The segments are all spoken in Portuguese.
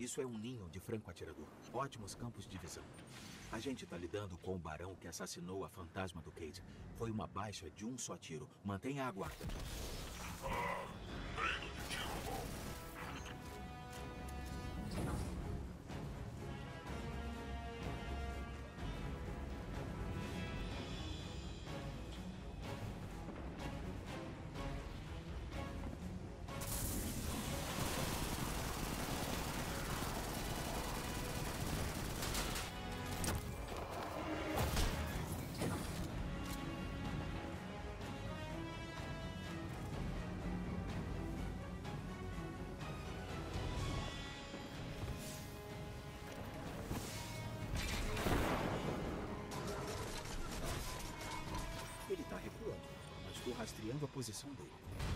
Isso é um ninho de franco-atirador. Ótimos campos de visão. A gente tá lidando com o barão que assassinou a fantasma do Cade. Foi uma baixa de um só tiro. Mantenha a guarda. Treino de tiro bom. Ele tá recuando, mas estou rastreando a posição dele.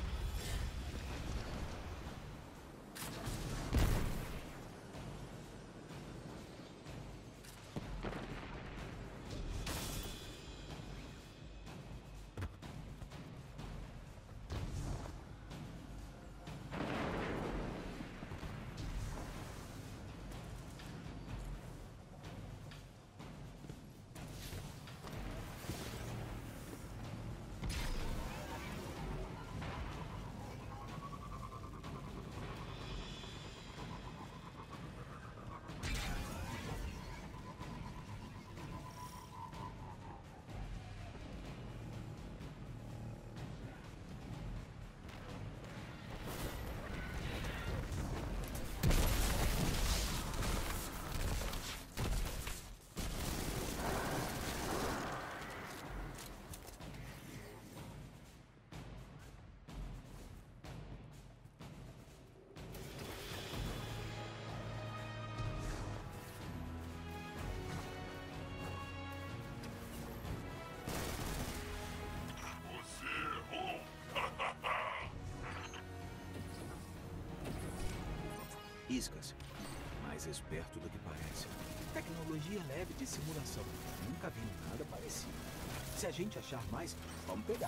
Você errou. Iscas. Mais esperto do que parece. Tecnologia leve de simulação. Nunca vi nada parecido. Se a gente achar mais, vamos pegar.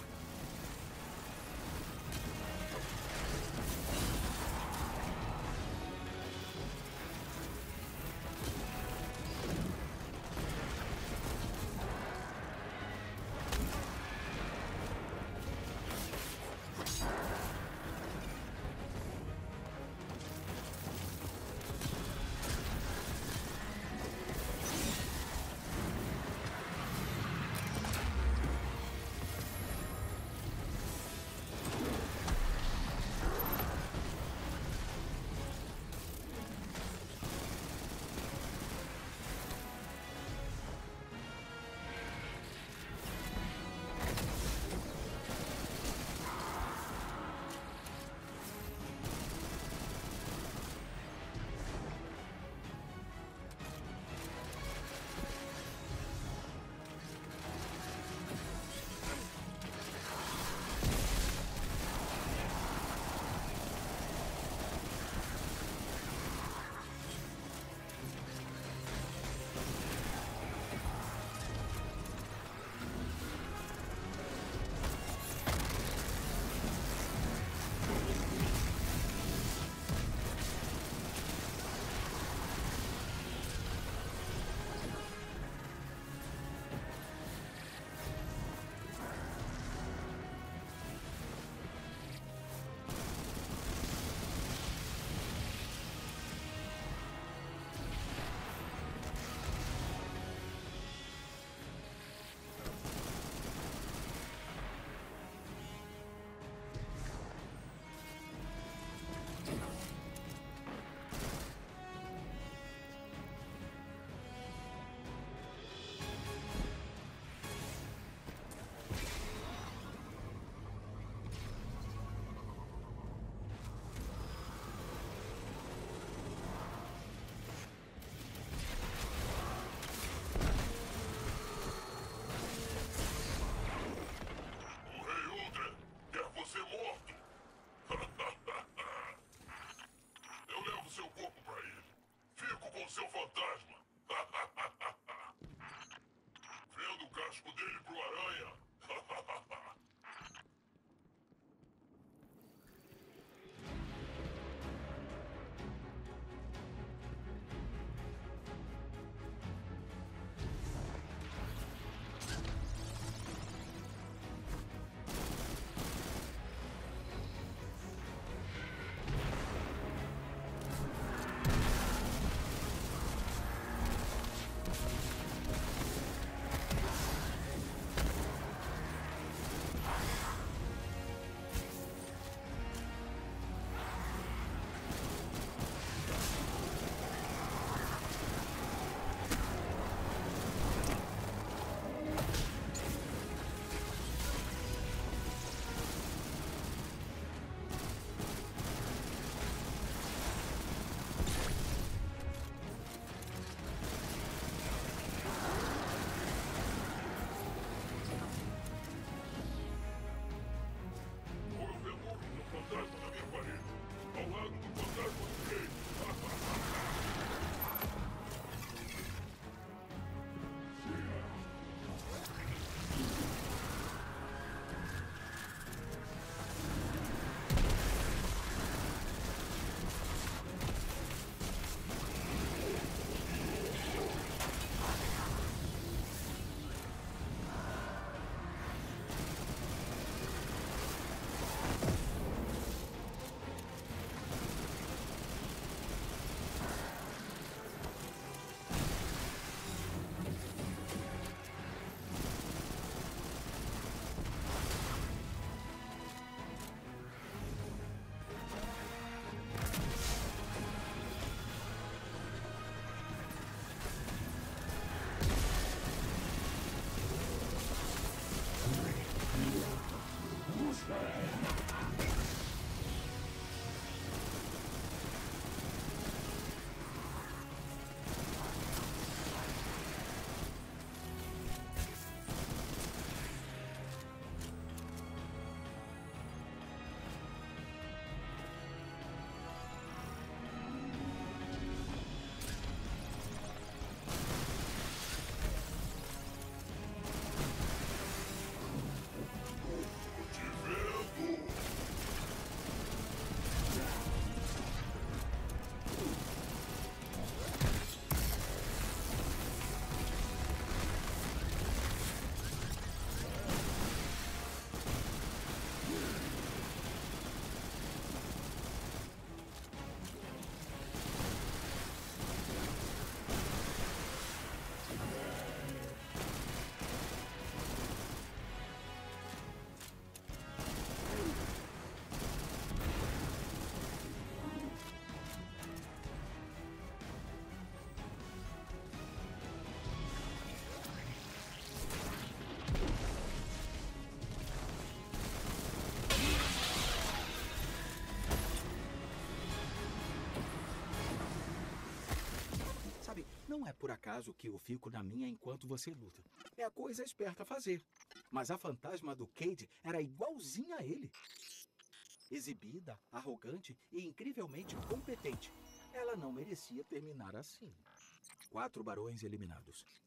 Não é por acaso que eu fico na minha enquanto você luta. É a coisa esperta a fazer. Mas a fantasma do Cade era igualzinha a ele. Exibida, arrogante e incrivelmente competente. Ela não merecia terminar assim. 4 barões eliminados.